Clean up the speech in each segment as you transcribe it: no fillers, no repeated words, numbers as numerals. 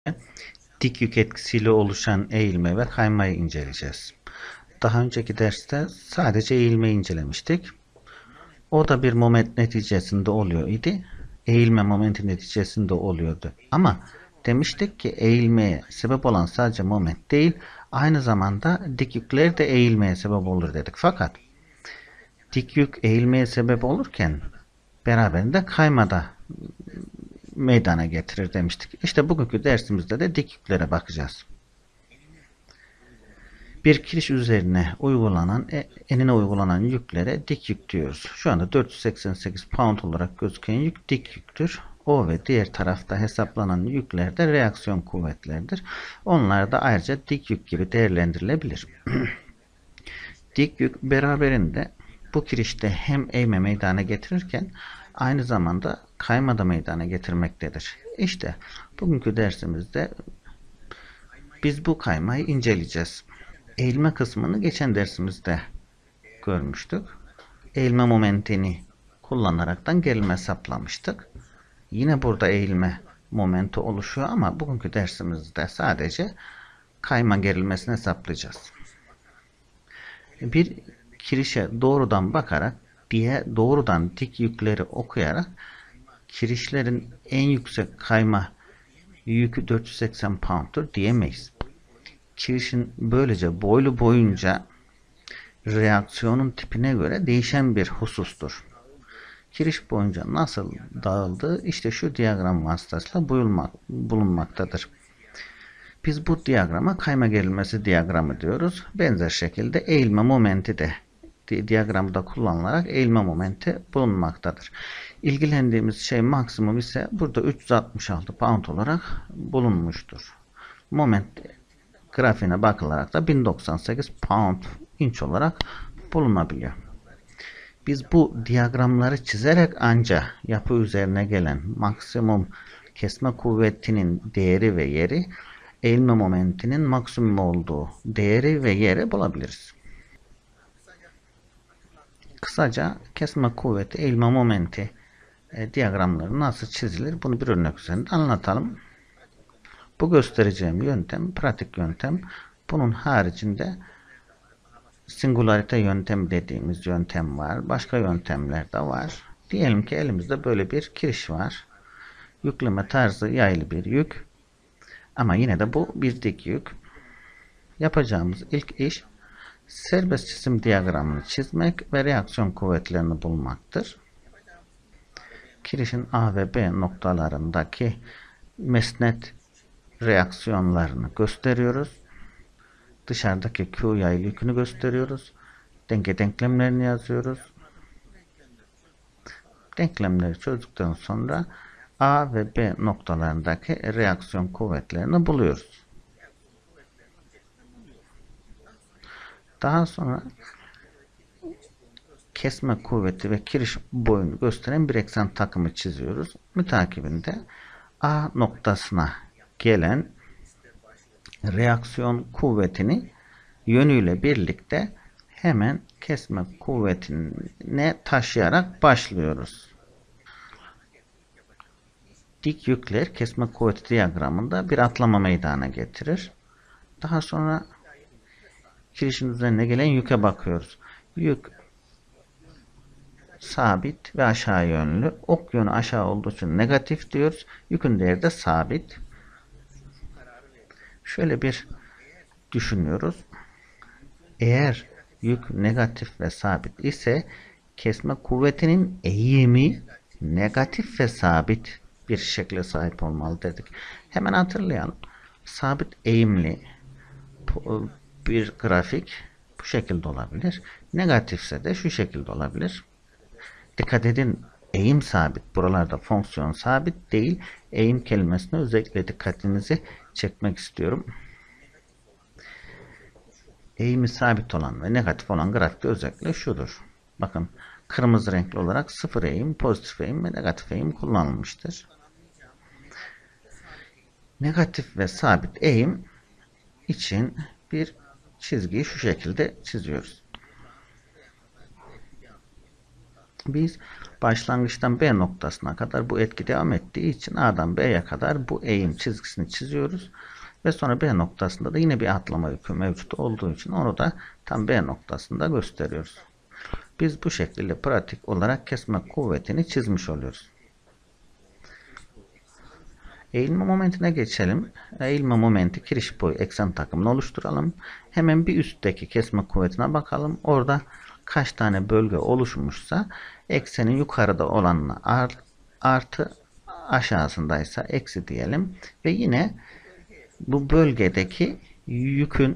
Dik yük etkisiyle oluşan eğilme ve kaymayı inceleyeceğiz. Daha önceki derste sadece eğilmeyi incelemiştik. O da bir moment neticesinde oluyor idi. Eğilme momenti neticesinde oluyordu. Ama demiştik ki eğilmeye sebep olan sadece moment değil, aynı zamanda dik yükler de eğilmeye sebep olur dedik. Fakat dik yük eğilmeye sebep olurken beraberinde kayma da meydana getirir demiştik. İşte bugünkü dersimizde de dik yüklere bakacağız. Bir kiriş üzerine enine uygulanan yüklere dik yük diyoruz. Şu anda 488 pound olarak gözüken yük dik yüktür. O ve diğer tarafta hesaplanan yükler de reaksiyon kuvvetlerdir. Onlar da ayrıca dik yük gibi değerlendirilebilir. Dik yük beraberinde bu kirişte hem eğme meydana getirirken aynı zamanda kayma da meydana getirmektedir. İşte bugünkü dersimizde biz bu kaymayı inceleyeceğiz. Eğilme kısmını geçen dersimizde görmüştük. Eğilme momentini kullanaraktan gerilme hesaplamıştık. Yine burada eğilme momenti oluşuyor ama bugünkü dersimizde sadece kayma gerilmesini hesaplayacağız. Bir kirişe doğrudan bakarak doğrudan dik yükleri okuyarak kirişlerin en yüksek kayma yükü 480 pound'tur diyemeyiz. Kirişin böylece boylu boyunca reaksiyonun tipine göre değişen bir husustur. Kiriş boyunca nasıl dağıldığı işte şu diyagram vasıtasıyla bulunmaktadır. Biz bu diyagrama kayma gerilmesi diyagramı diyoruz. Benzer şekilde eğilme momenti de diyagramda kullanılarak eğilme momenti bulunmaktadır. İlgilendiğimiz şey maksimum ise burada 366 pound olarak bulunmuştur. Moment grafiğine bakılarak da 1098 pound inç olarak bulunabiliyor. Biz bu diyagramları çizerek ancak yapı üzerine gelen maksimum kesme kuvvetinin değeri ve yeri, eğilme momentinin maksimum olduğu değeri ve yeri bulabiliriz. Kısaca kesme kuvveti, eğilme momenti diyagramları nasıl çizilir bunu bir örnek üzerinde anlatalım. Bu göstereceğim yöntem pratik yöntem. Bunun haricinde singularite yöntemi dediğimiz yöntem var. Başka yöntemler de var. Diyelim ki elimizde böyle bir kiriş var. Yükleme tarzı yaylı bir yük. Ama yine de bu bir dik yük. Yapacağımız ilk iş serbest cisim diyagramını çizmek ve reaksiyon kuvvetlerini bulmaktır. Kirişin A ve B noktalarındaki mesnet reaksiyonlarını gösteriyoruz. Dışarıdaki Q yaylı yükünü gösteriyoruz. Denge denklemlerini yazıyoruz. Denklemleri çözdükten sonra A ve B noktalarındaki reaksiyon kuvvetlerini buluyoruz. Daha sonra kesme kuvveti ve kiriş boyunu gösteren bir eksen takımı çiziyoruz. Mütakibinde A noktasına gelen reaksiyon kuvvetini yönüyle birlikte hemen kesme kuvvetine taşıyarak başlıyoruz. Dik yükler kesme kuvveti diyagramında bir atlama meydana getirir. Daha sonra kirişin üzerine gelen yüke bakıyoruz. Yük sabit ve aşağı yönlü. Ok yönü aşağı olduğu için negatif diyoruz. Yükün değeri de sabit. Şöyle bir düşünüyoruz. Eğer yük negatif ve sabit ise kesme kuvvetinin eğimi negatif ve sabit bir şekle sahip olmalı dedik. Hemen hatırlayalım. Sabit eğimli bir grafik bu şekilde olabilir. Negatifse de şu şekilde olabilir. Dikkat edin, eğim sabit. Buralarda fonksiyon sabit değil. Eğim kelimesine özellikle dikkatinizi çekmek istiyorum. Eğimi sabit olan ve negatif olan grafikte özellikle şudur. Bakın kırmızı renkli olarak sıfır eğim, pozitif eğim ve negatif eğim kullanılmıştır. Negatif ve sabit eğim için bir çizgiyi şu şekilde çiziyoruz. Biz başlangıçtan B noktasına kadar bu etki devam ettiği için A'dan B'ye kadar bu eğim çizgisini çiziyoruz. Ve sonra B noktasında da yine bir atlama yükü mevcut olduğu için onu da tam B noktasında gösteriyoruz. Biz bu şekilde pratik olarak kesme kuvvetini çizmiş oluyoruz. Eğilme momentine geçelim. Eğilme momenti kiriş boyu eksen takımını oluşturalım. Hemen bir üstteki kesme kuvvetine bakalım. Orada kaç tane bölge oluşmuşsa eksenin yukarıda olanına artı, aşağısındaysa eksi diyelim. Ve yine bu bölgedeki yükün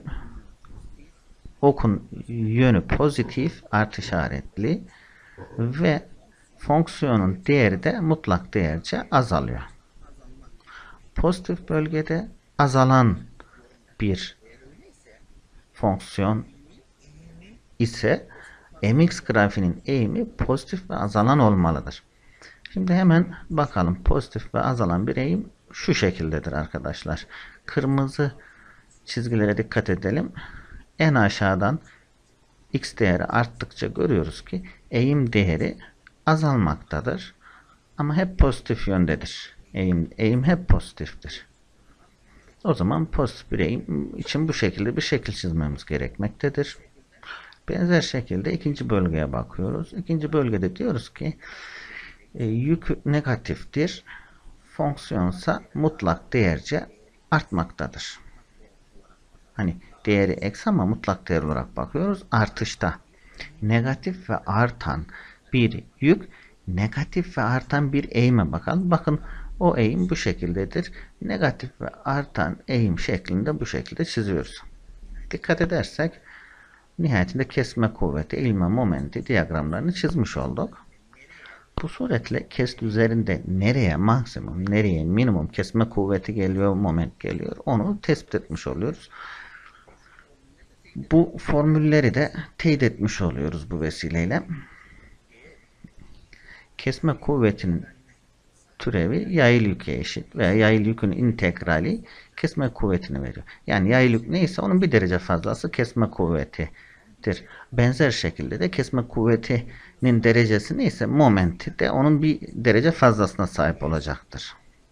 okun yönü pozitif artı işaretli ve fonksiyonun değeri de mutlak değerce azalıyor. Pozitif bölgede azalan bir fonksiyon ise mx grafiğinin eğimi pozitif ve azalan olmalıdır. Şimdi hemen bakalım, pozitif ve azalan bir eğim şu şekildedir arkadaşlar. Kırmızı çizgilere dikkat edelim. En aşağıdan x değeri arttıkça görüyoruz ki eğim değeri azalmaktadır. Ama hep pozitif yöndedir. Eğim hep pozitiftir. O zaman pozitif bir eğim için bu şekilde bir şekil çizmemiz gerekmektedir. Benzer şekilde ikinci bölgeye bakıyoruz. İkinci bölgede diyoruz ki yük negatiftir. Fonksiyonsa mutlak değerce artmaktadır. Hani değeri eksi ama mutlak değer olarak bakıyoruz. Artışta negatif ve artan bir yük, negatif ve artan bir eğime bakalım. Bakın o eğim bu şekildedir. Negatif ve artan eğim şeklinde bu şekilde çiziyoruz. Dikkat edersek nihayetinde kesme kuvveti, eğilme momenti diyagramlarını çizmiş olduk. Bu suretle kesit üzerinde nereye maksimum, nereye minimum kesme kuvveti geliyor, moment geliyor, onu tespit etmiş oluyoruz. Bu formülleri de teyit etmiş oluyoruz bu vesileyle. Kesme kuvvetinin türevi yayıl yüke eşit veya yayıl yükün integrali kesme kuvvetini veriyor. Yani yayıl yük neyse onun bir derece fazlası kesme kuvvetidir. Benzer şekilde de kesme kuvvetinin derecesi neyse momenti de onun bir derece fazlasına sahip olacaktır.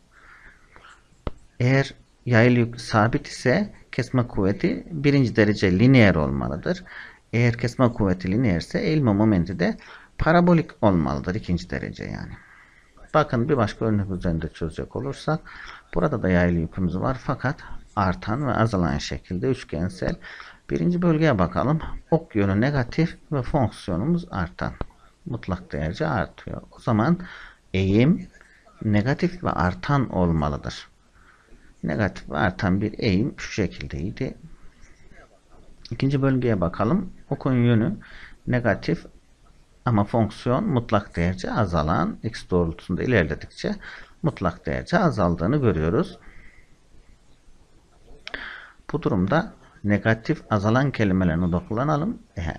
Eğer yayıl yük sabit ise kesme kuvveti birinci derece lineer olmalıdır. Eğer kesme kuvveti lineer ise eğilme momenti de parabolik olmalıdır, ikinci derece yani. Bakın bir başka örnek üzerinde çözecek olursak burada da yaylı yükümüz var fakat artan ve azalan şekilde üçgensel. Birinci bölgeye bakalım. Ok yönü negatif ve fonksiyonumuz artan. Mutlak değerce artıyor. O zaman eğim negatif ve artan olmalıdır. Negatif ve artan bir eğim şu şekildeydi. İkinci bölgeye bakalım. Okun yönü negatif ama fonksiyon mutlak değerce azalan, x doğrultusunda ilerledikçe mutlak değerce azaldığını görüyoruz. Bu durumda negatif azalan kelimelerine odaklanalım.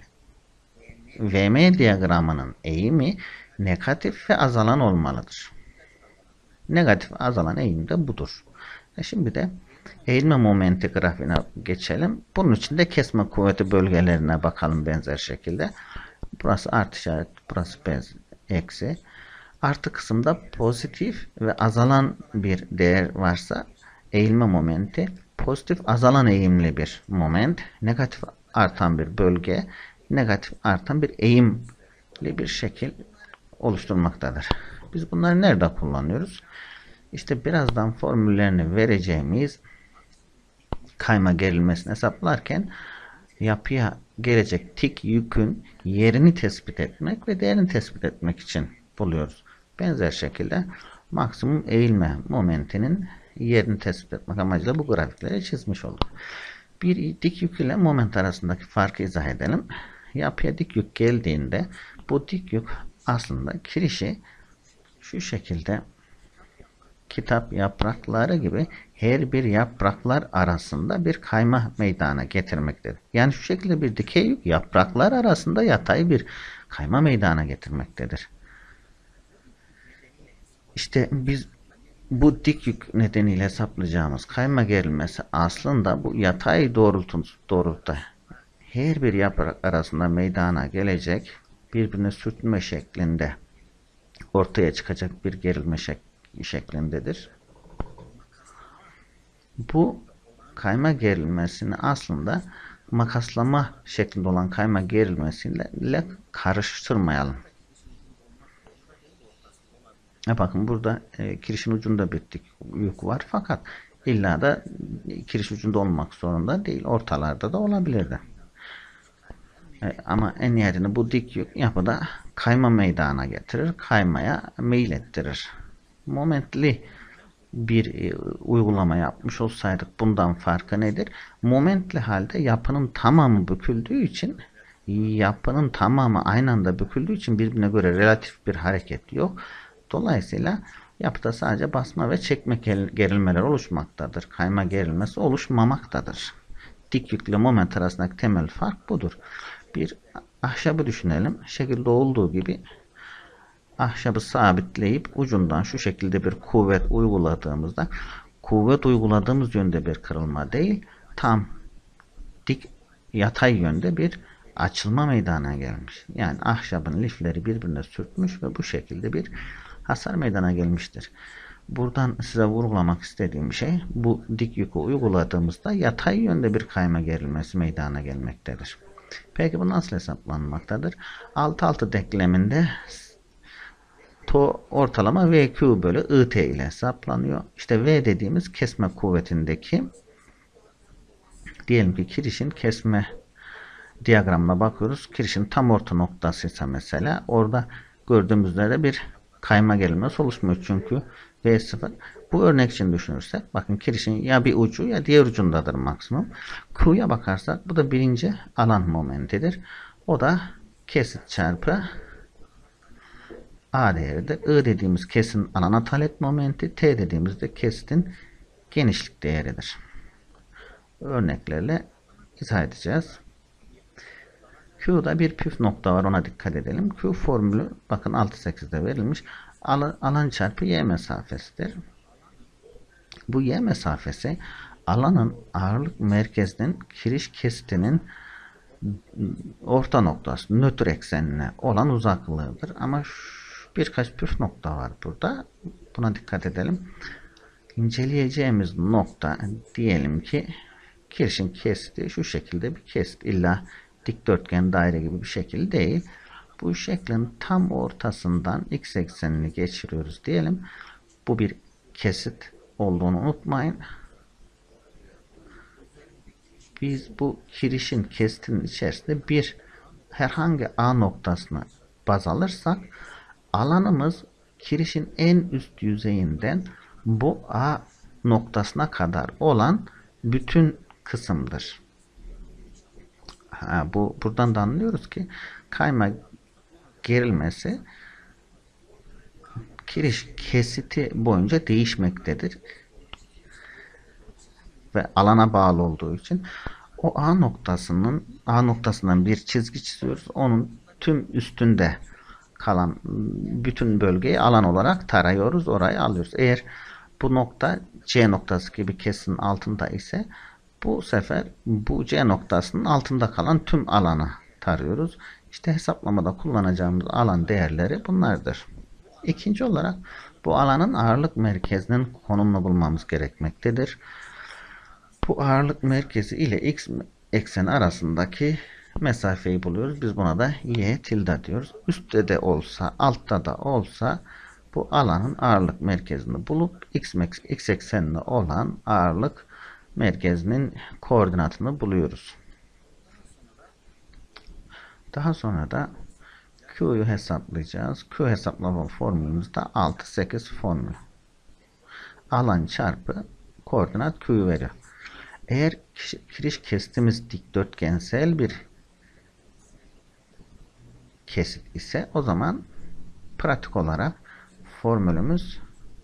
VM diyagramının eğimi negatif ve azalan olmalıdır. Negatif azalan eğim de budur. Şimdi de eğilme momenti grafiğine geçelim. Bunun için de kesme kuvveti bölgelerine bakalım benzer şekilde. Burası artı işaret, burası eksi. Artı kısımda pozitif ve azalan bir değer varsa eğilme momenti pozitif azalan eğimli bir moment, negatif artan bir bölge, negatif artan bir eğimli bir şekil oluşturmaktadır. Biz bunları nerede kullanıyoruz? İşte birazdan formüllerini vereceğimiz kayma gerilmesini hesaplarken yapıya gelecek tik yükün yerini tespit etmek ve değerini tespit etmek için buluyoruz. Benzer şekilde maksimum eğilme momentinin yerini tespit etmek amacıyla bu grafikleri çizmiş olduk. Bir dik yük ile moment arasındaki farkı izah edelim. Yapıya dik yük geldiğinde bu dik yük aslında kirişi şu şekilde kitap yaprakları gibi her bir yapraklar arasında bir kayma meydana getirmektedir. Yani şu şekilde bir dikey yük yapraklar arasında yatay bir kayma meydana getirmektedir. İşte biz bu dik yük nedeniyle hesaplayacağımız kayma gerilmesi aslında bu yatay doğrultuda her bir yaprak arasında meydana gelecek birbirine sürtünme şeklinde ortaya çıkacak bir gerilme şeklindedir. Bu kayma gerilmesini aslında makaslama şeklinde olan kayma gerilmesiyle karıştırmayalım. Bakın burada kirişin ucunda bir dik yük var, fakat illa da kiriş ucunda olmak zorunda değil. Ortalarda da olabilirdi. Ama en nihayetinde bu dik yük yapıda kayma meydana getirir. Kaymaya meyil ettirir. Momentli bir uygulama yapmış olsaydık bundan farkı nedir? Momentli halde yapının tamamı büküldüğü için, yapının tamamı aynı anda büküldüğü için birbirine göre relatif bir hareket yok. Dolayısıyla yapıda sadece basma ve çekme gerilmeler oluşmaktadır. Kayma gerilmesi oluşmamaktadır. Dik yükle moment arasındaki temel fark budur. Bir ahşabı düşünelim. Şekilde olduğu gibi ahşabı sabitleyip ucundan şu şekilde bir kuvvet uyguladığımızda, kuvvet uyguladığımız yönde bir kırılma değil, tam dik yatay yönde bir açılma meydana gelmiş. Yani ahşabın lifleri birbirine sürtmüş ve bu şekilde bir hasar meydana gelmiştir. Buradan size vurgulamak istediğim şey, bu dik yükü uyguladığımızda yatay yönde bir kayma gerilmesi meydana gelmektedir. Peki bu nasıl hesaplanmaktadır? 6-6 denkleminde ortalama VQ bölü IT ile hesaplanıyor. İşte V dediğimiz kesme kuvvetindeki, diyelim ki kirişin kesme diyagramına bakıyoruz. Kirişin tam orta noktasıysa mesela, orada gördüğümüz üzere bir kayma gerilmesi oluşmuyor. Çünkü V0. Bu örnek için düşünürsek, bakın kirişin ya bir ucu ya diğer ucundadır maksimum. Q'ya bakarsak bu da birinci alan momentidir. O da kesit çarpı A değeridir. I dediğimiz kesin alan atalet momenti, T dediğimizde kesitin genişlik değeridir. Örneklerle izah edeceğiz. Q'da bir püf nokta var, ona dikkat edelim. Q formülü bakın 6-8'de verilmiş. Alan çarpı y mesafesidir. Bu y mesafesi alanın ağırlık merkezinin kiriş kesitinin orta noktası, nötr eksenine olan uzaklığıdır. Ama birkaç püf nokta var burada. Buna dikkat edelim. İnceleyeceğimiz nokta, diyelim ki kirişin kesiti şu şekilde bir kesit. İlla dikdörtgen, daire gibi bir şekil değil. Bu şeklin tam ortasından x eksenini geçiriyoruz diyelim. Bu bir kesit olduğunu unutmayın. Biz bu kirişin kesitinin içerisinde bir herhangi A noktasını baz alırsak, alanımız kirişin en üst yüzeyinden bu A noktasına kadar olan bütün kısımdır. Buradan da anlıyoruz ki kayma gerilmesi kiriş kesiti boyunca değişmektedir. Ve alana bağlı olduğu için o A noktasından bir çizgi çiziyoruz. Onun tüm üstünde kalan bütün bölgeyi alan olarak tarıyoruz. Orayı alıyoruz. Eğer bu nokta C noktası gibi kesinin altında ise, bu sefer bu C noktasının altında kalan tüm alanı tarıyoruz. İşte hesaplamada kullanacağımız alan değerleri bunlardır. İkinci olarak bu alanın ağırlık merkezinin konumunu bulmamız gerekmektedir. Bu ağırlık merkezi ile x ekseni arasındaki mesafeyi buluyoruz. Biz buna da y tilde diyoruz. Üstte de olsa, altta da olsa bu alanın ağırlık merkezini bulup x eksenine olan ağırlık merkezinin koordinatını buluyoruz. Daha sonra da Q'yu hesaplayacağız. Q hesaplama formülümüz de 6-8 formülü. Alan çarpı koordinat Q'yu veriyor. Eğer kiriş kesitimiz dikdörtgensel bir kesit ise, o zaman pratik olarak formülümüz,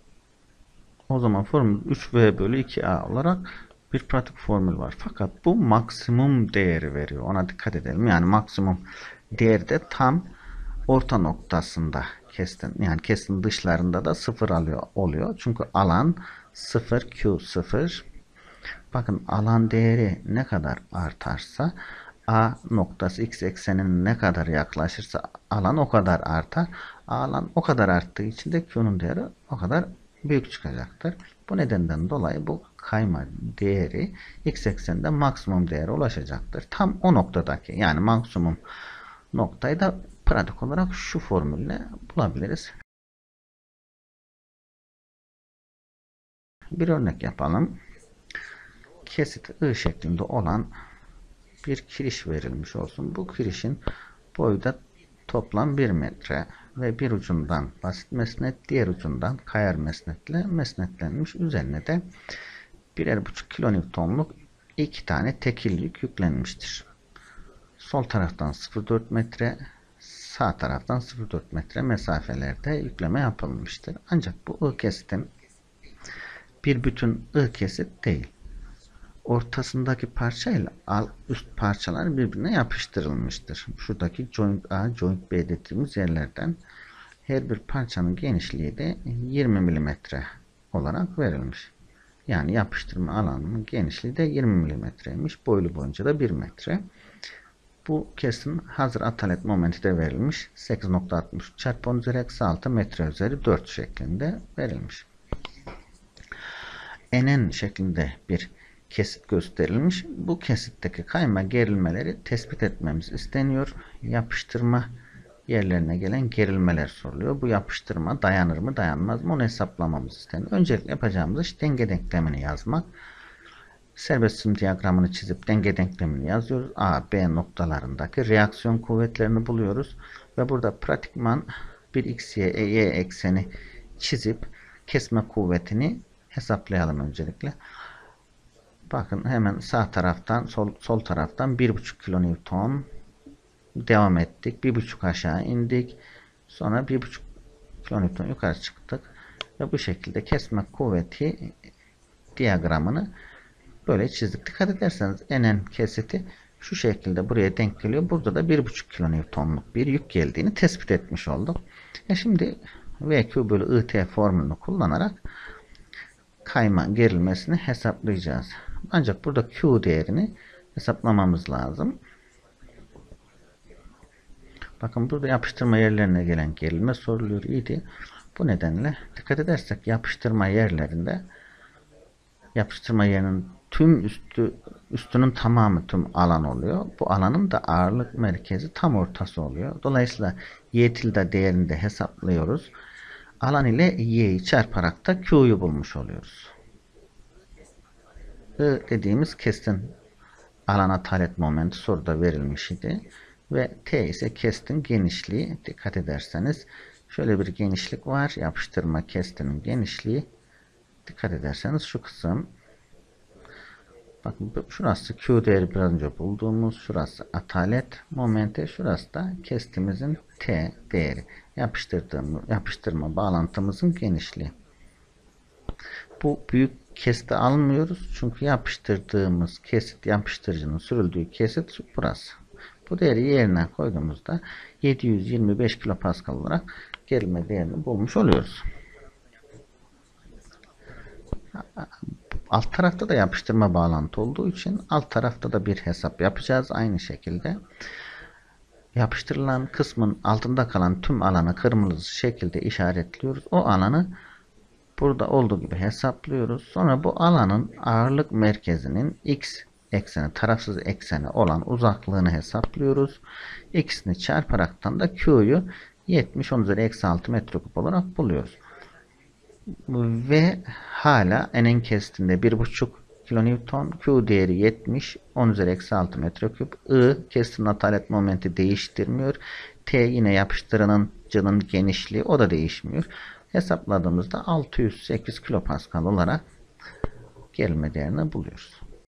formül 3V bölü 2A olarak bir pratik formül var. Fakat bu maksimum değeri veriyor. Ona dikkat edelim. Yani maksimum değeri de tam orta noktasında kesitin, yani kesitin dışlarında da 0 oluyor. Çünkü alan 0, Q 0. Bakın alan değeri ne kadar artarsa A noktası x eksenine ne kadar yaklaşırsa alan o kadar artar. Alan o kadar arttığı için de Q'nun değeri o kadar büyük çıkacaktır. Bu nedenden dolayı bu kayma değeri x ekseninde maksimum değere ulaşacaktır. Tam o noktadaki yani maksimum noktayı da pratik olarak şu formülle bulabiliriz. Bir örnek yapalım. Kesit I şeklinde olan bir kiriş verilmiş olsun. Bu kirişin boyu da toplam 1 metre ve bir ucundan basit mesnet, diğer ucundan kayar mesnetle mesnetlenmiş. Üzerine de 1,5 kilonewtonluk iki tane tekil yük yüklenmiştir. Sol taraftan 0,4 metre, sağ taraftan 0,4 metre mesafelerde yükleme yapılmıştır. Ancak bu I kesitin bir bütün I kesit değil. Ortasındaki parça ile alt üst parçalar birbirine yapıştırılmıştır. Şuradaki joint A, joint B dediğimiz yerlerden her bir parçanın genişliği de 20 mm olarak verilmiş. Yani yapıştırma alanının genişliği de 20 mm'ymiş. Boylu boyunca da 1 metre. Bu kesin hazır atalet momenti de verilmiş. 8,63 çarpı 10 üzeri eksi 6 metre üzeri 4 şeklinde verilmiş. NN şeklinde bir kesit gösterilmiş. Bu kesitteki kayma gerilmeleri tespit etmemiz isteniyor. Yapıştırma yerlerine gelen gerilmeler soruluyor. Bu yapıştırma dayanır mı dayanmaz mı onu hesaplamamız isteniyor. Öncelikle yapacağımız iş denge denklemini yazmak. Serbest cisim diyagramını çizip denge denklemini yazıyoruz. A, B noktalarındaki reaksiyon kuvvetlerini buluyoruz. Ve burada pratikman bir x, y ekseni çizip kesme kuvvetini hesaplayalım öncelikle. Bakın hemen sağ taraftan sol taraftan 1,5 kilonewton devam ettik. 1,5 aşağı indik. Sonra 1,5 kilonewton yukarı çıktık. Ve bu şekilde kesme kuvveti diyagramını böyle çizdik. Dikkat ederseniz NN kesiti şu şekilde buraya denk geliyor. Burada da 1,5 kilonewtonluk bir yük geldiğini tespit etmiş olduk. Şimdi VQ bölü IT formülünü kullanarak kayma gerilmesini hesaplayacağız. Ancak burada Q değerini hesaplamamız lazım. Bakın burada yapıştırma yerlerine gelen gerilme soruluyor idi. Bu nedenle dikkat edersek yapıştırma yerlerinde yapıştırma yerinin tüm üstünün tamamı tüm alan oluyor. Bu alanın da ağırlık merkezi tam ortası oluyor. Dolayısıyla Y tilde değerini de hesaplıyoruz. Alan ile Y'yi çarparak da Q'yu bulmuş oluyoruz. I dediğimiz kestin alan atalet momenti soruda verilmiş idi. Ve T ise kestin genişliği. Dikkat ederseniz şöyle bir genişlik var. Yapıştırma kestinin genişliği. Dikkat ederseniz şu kısım. Bakın şurası Q değeri biraz önce bulduğumuz. Şurası atalet momenti. Şurası da kestimizin T değeri. Yapıştırma bağlantımızın genişliği. Bu büyük kesiti almıyoruz. Çünkü yapıştırdığımız kesit, yapıştırıcının sürüldüğü kesit burası. Bu değeri yerine koyduğumuzda 725 kilopascal olarak gerilme değerini bulmuş oluyoruz. Alt tarafta da yapıştırma bağlantı olduğu için alt tarafta da bir hesap yapacağız. Aynı şekilde yapıştırılan kısmın altında kalan tüm alanı kırmızı şekilde işaretliyoruz. O alanı burada olduğu gibi hesaplıyoruz. Sonra bu alanın ağırlık merkezinin x ekseni, tarafsız ekseni olan uzaklığını hesaplıyoruz. X'ini çarparaktan da Q'yu 70 10 üzeri eksi 6 metreküp olarak buluyoruz. Ve hala N'in kesitinde 1,5 kilonewton, Q değeri 70 10 üzeri eksi 6 metreküp. I kesitinin atalet momenti değiştirmiyor. T yine yapıştırıcının genişliği, o da değişmiyor. Hesapladığımızda 608 kilopascal olarak gerilme değerini buluyoruz.